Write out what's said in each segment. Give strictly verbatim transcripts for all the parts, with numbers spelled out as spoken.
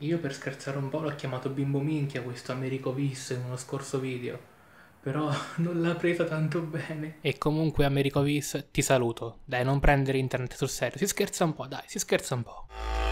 Io per scherzare un po' l'ho chiamato bimbo minchia questo Americo Vis in uno scorso video, però non l'ha presa tanto bene. E comunque Americo Vis ti saluto, dai non prendere internet sul serio, si scherza un po', dai, si scherza un po'.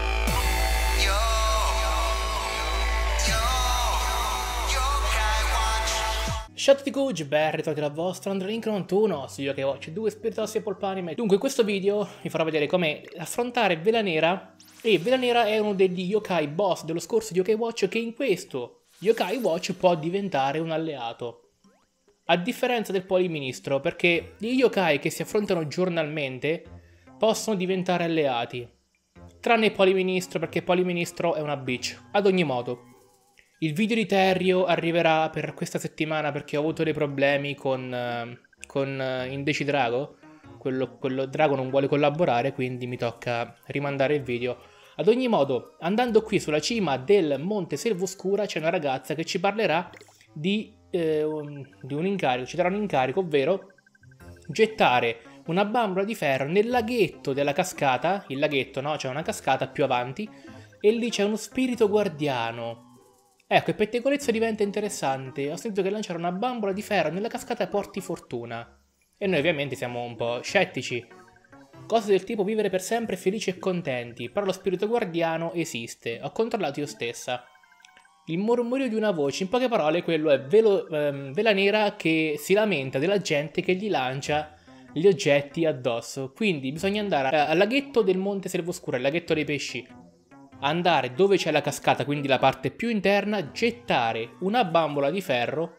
Ciao a tutti Gucci, ben ritrovati dal vostro Andrelink novantuno su Yokai Watch due Spiritossi e Polpanime. Dunque in questo video vi farò vedere come affrontare Vela Nera. E Vela Nera è uno degli yokai boss dello scorso Yokai Watch che in questo Yokai Watch può diventare un alleato. A differenza del Poliministro, perché gli yokai che si affrontano giornalmente possono diventare alleati. Tranne il Poliministro, perché il Poliministro è una bitch. Ad ogni modo, il video di Terrio arriverà per questa settimana perché ho avuto dei problemi con, uh, con uh, Indeci Drago. Quello, quello Drago non vuole collaborare, quindi mi tocca rimandare il video. Ad ogni modo, andando qui sulla cima del Monte Selvoscura c'è una ragazza che ci parlerà di, eh, un, di un incarico, ci darà un incarico, ovvero gettare una bambola di ferro nel laghetto della cascata. Il laghetto, no? C'è una cascata più avanti e lì c'è uno spirito guardiano. Ecco, il pettegolezzo diventa interessante. Ho sentito che lanciare una bambola di ferro nella cascata porti fortuna. E noi ovviamente siamo un po' scettici. Cose del tipo vivere per sempre felici e contenti. Però lo spirito guardiano esiste. Ho controllato io stessa. Il mormorio di una voce, in poche parole, quello è velo, ehm, Vela Nera che si lamenta della gente che gli lancia gli oggetti addosso. Quindi bisogna andare al laghetto del Monte Selvoscura, il laghetto dei pesci. Andare dove c'è la cascata, quindi la parte più interna, gettare una bambola di ferro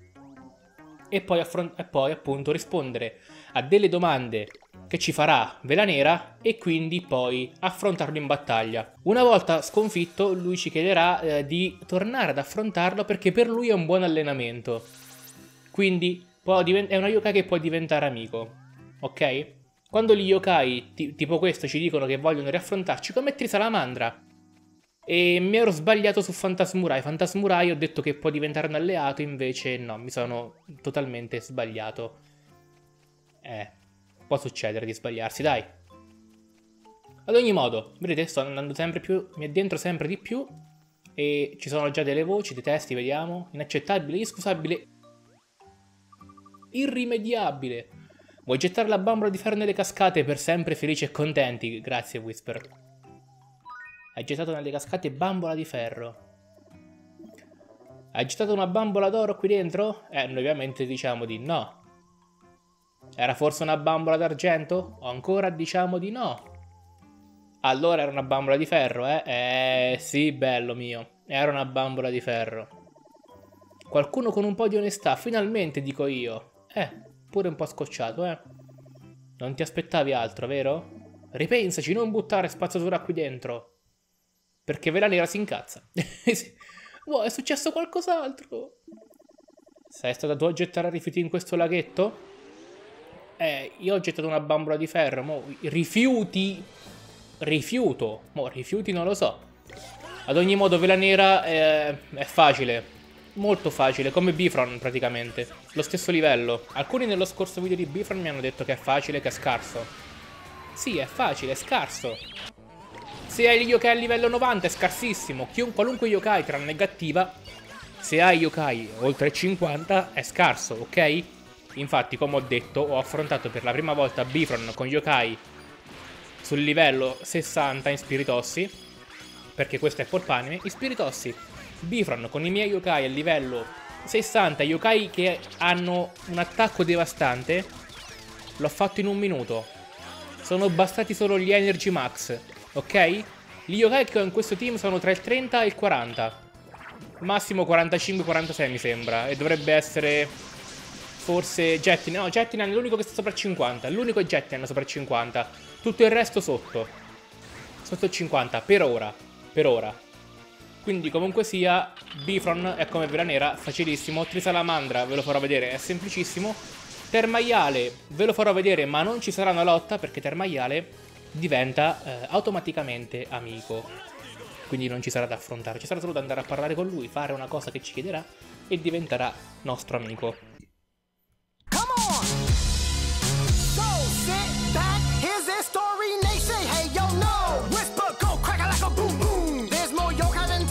e poi, e poi appunto rispondere a delle domande che ci farà Vela Nera e quindi poi affrontarlo in battaglia. Una volta sconfitto lui ci chiederà eh, di tornare ad affrontarlo perché per lui è un buon allenamento. Quindi può è una yokai che può diventare amico, ok? Quando gli yokai tipo questo ci dicono che vogliono riaffrontarci come Trisalamandra e mi ero sbagliato su Fantasmurai. Fantasmurai ho detto che può diventare un alleato, invece no, mi sono totalmente sbagliato. Eh, può succedere di sbagliarsi, dai. Ad ogni modo, vedete, sto andando sempre più, mi addentro sempre di più e ci sono già delle voci, dei testi, vediamo. Inaccettabile, inscusabile, irrimediabile. Vuoi gettare la bambola di ferro nelle cascate per sempre felici e contenti? Grazie, Whisper. Hai gettato nelle cascate bambola di ferro. Hai gettato una bambola d'oro qui dentro? Eh, noi ovviamente diciamo di no. Era forse una bambola d'argento? O ancora diciamo di no. Allora era una bambola di ferro, eh? Eh, sì, bello mio. Era una bambola di ferro. Qualcuno con un po' di onestà, finalmente, dico io. Eh, pure un po' scocciato, eh? Non ti aspettavi altro, vero? Ripensaci, non buttare spazzatura qui dentro. Perché Vela Nera si incazza. Wow, è successo qualcos'altro. Sei stata tu a gettare rifiuti in questo laghetto? Eh, io ho gettato una bambola di ferro. Mo, rifiuti? Rifiuto. Mo, rifiuti non lo so. Ad ogni modo, Vela Nera è, è facile. Molto facile, come Bifron praticamente. Lo stesso livello. Alcuni nello scorso video di Bifron mi hanno detto che è facile, che è scarso. Sì, è facile, è scarso. Se hai gli yokai a livello novanta è scarsissimo. Chiun, qualunque yokai tranne Gattiva, se hai yokai oltre cinquanta è scarso, ok? Infatti, come ho detto, ho affrontato per la prima volta Bifron con yokai sul livello sessanta in Spiritossi, perché questo è Polpanime. In Spiritossi, Bifron con i miei yokai a livello sessanta, yokai che hanno un attacco devastante, l'ho fatto in un minuto. Sono bastati solo gli Energy Max. Ok? Gli yokai che ho in questo team sono tra il trenta e il quaranta. Massimo quarantacinque quarantasei mi sembra. E dovrebbe essere forse Jettinan. No, Jettinan è l'unico che sta sopra il cinquanta. L'unico è Jettinan sopra il cinquanta. Tutto il resto sotto. Sotto il cinquanta. Per ora. Per ora. Quindi comunque sia, Bifron è come Vela Nera. Facilissimo. Trisalamandra ve lo farò vedere. È semplicissimo. Termaiale ve lo farò vedere, ma non ci sarà una lotta perché Termaiale diventa eh, automaticamente amico, quindi non ci sarà da affrontare, ci sarà solo da andare a parlare con lui, fare una cosa che ci chiederà e diventerà nostro amico. Come on! So sit back, here's their story, they say hey yo no, whisper go crack like a boom boom, there's more yokai than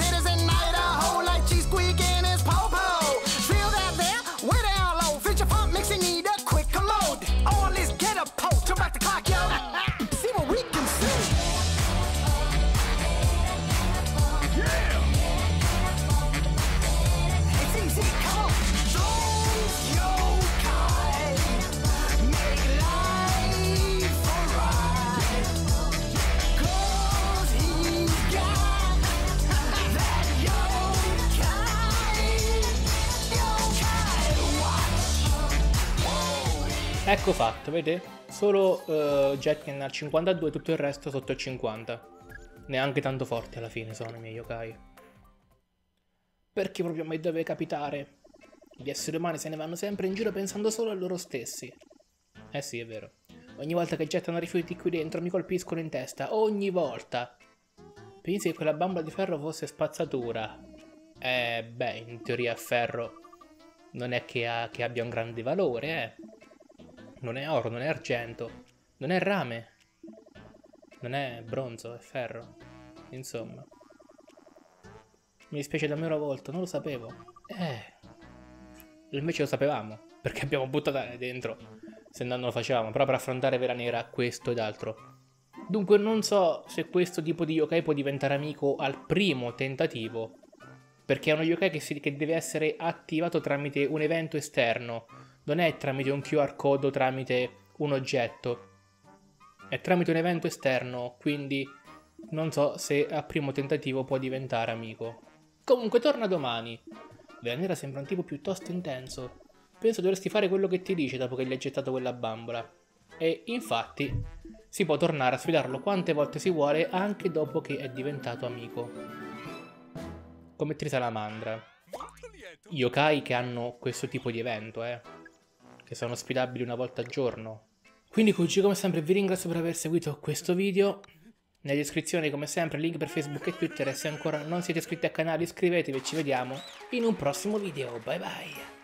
Ecco fatto, vedete? Solo uh, Jetkin al cinquantadue, tutto il resto sotto il cinquanta. Neanche tanto forti alla fine sono i miei yokai. Perché proprio a me deve capitare? Gli esseri umani se ne vanno sempre in giro pensando solo a loro stessi. Eh sì, è vero. Ogni volta che gettano rifiuti qui dentro mi colpiscono in testa. Ogni volta. Pensi che quella bambola di ferro fosse spazzatura? Eh, beh, in teoria ferro non è che, ha, che abbia un grande valore, eh. Non è oro, non è argento, non è rame, non è bronzo, è ferro. Insomma. Mi dispiace davvero molto, non lo sapevo. Eh. Invece lo sapevamo, perché abbiamo buttato dentro, se no non lo facevamo, però per affrontare Vela Nera, questo ed altro. Dunque non so se questo tipo di yokai può diventare amico al primo tentativo, perché è uno yokai che, si, che deve essere attivato tramite un evento esterno, non è tramite un Q R code o tramite un oggetto, è tramite un evento esterno, quindi non so se a primo tentativo può diventare amico. Comunque torna domani. Vela Nera sembra un tipo piuttosto intenso. Penso dovresti fare quello che ti dice dopo che gli hai gettato quella bambola. E infatti si può tornare a sfidarlo quante volte si vuole anche dopo che è diventato amico. Come Trisalamandra. Yokai che hanno questo tipo di evento, eh. Che sono sfidabili una volta al giorno. Quindi Kuji, come sempre vi ringrazio per aver seguito questo video. Nella descrizione come sempre link per Facebook e Twitter e se ancora non siete iscritti al canale iscrivetevi e ci vediamo in un prossimo video. Bye bye!